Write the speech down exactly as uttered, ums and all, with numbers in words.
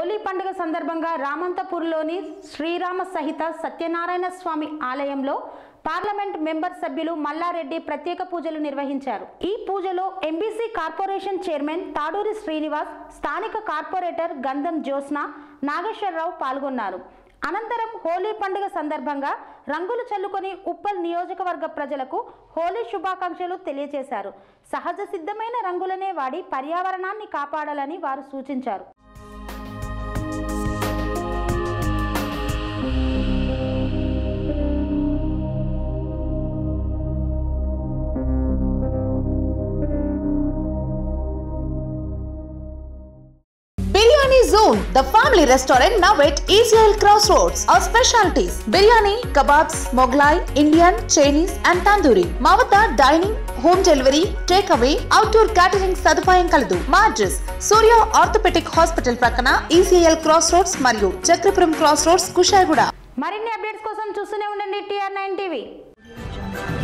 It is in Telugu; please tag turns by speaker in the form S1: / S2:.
S1: హోలీ పండుగ సందర్భంగా రామంతపూర్లోని శ్రీరామ సహిత సత్యనారాయణ స్వామి ఆలయంలో పార్లమెంట్ మెంబర్ సభ్యులు మల్లారెడ్డి ప్రత్యేక పూజలు నిర్వహించారు. ఈ పూజలో MBC corporation chairman Taduri Srinivas, స్థానిక కార్పొరేటర్ గంధం జ్యోత్స్న, నాగేశ్వరరావు పాల్గొన్నారు. అనంతరం హోలీ పండుగ సందర్భంగా రంగులు చల్లుకొని ఉప్పల్ నియోజకవర్గ ప్రజలకు హోలీ శుభాకాంక్షలు తెలియజేశారు. సహజ సిద్ధమైన రంగులనే వాడి పర్యావరణాన్ని కాపాడాలని వారు సూచించారు.
S2: Biryani Zone, the family restaurant now at E C L Crossroads. Our specialties: biryani, kebabs, Mughlai, Indian, Chinese and Tandoori. Mavata dining, home delivery, takeaway, outdoor catering సదుపాయం కలదు. మా అడ్రస్ సూర్య ఆర్థోపెడిక్ హాస్పిటల్ ప్రక్కన E C L Crossroads మరియు చక్రపురం Crossroads, కుషాయిగూడ.
S1: మరిన్ని అప్డేట్స్ కోసం చూస్తూనే ఉండండి టీ ఆర్ నైన్ టీవీ.